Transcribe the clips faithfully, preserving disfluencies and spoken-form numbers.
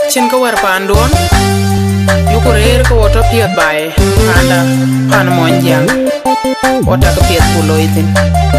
Chin ka war pandon yukurer ko woto piet bae panda pan monjang wota ka piet pulo itin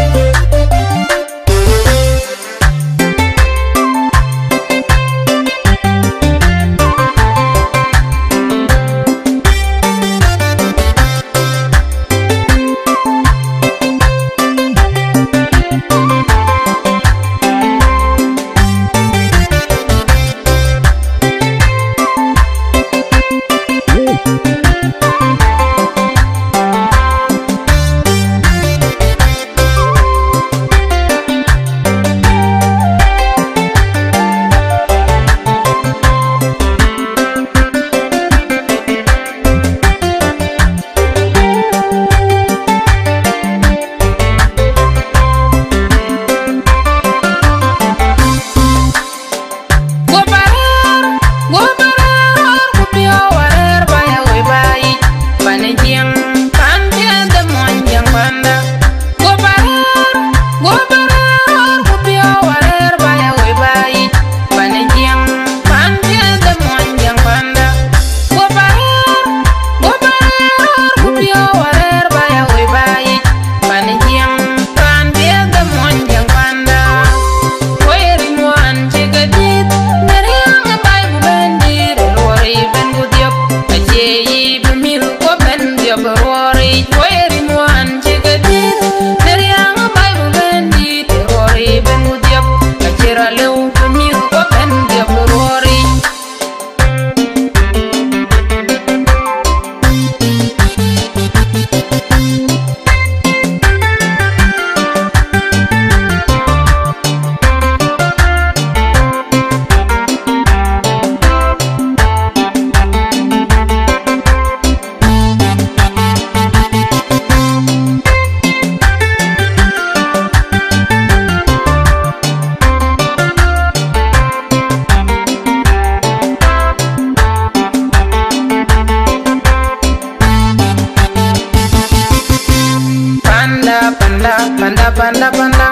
Panda, panda, panda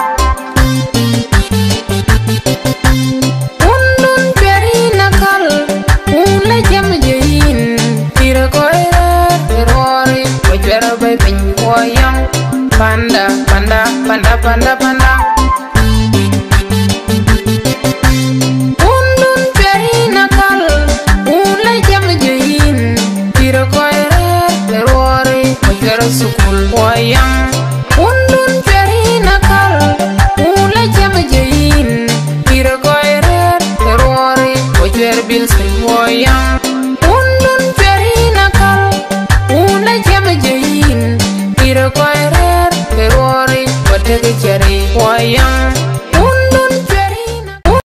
Undun peri nakal Ula jam jayin Tira koira Terori Wajwara bay pin koyang Panda, panda, panda, panda, panda Undun peri nakal Ula jam jayin Tira koira Terori Wajwara sukul koyang Undun peri nakal Ula jam jayin Tira koirer terori Wajwer bil sriwoyang Undun peri nakal Ula jam jayin Tira koirer terori Wadega jari woyang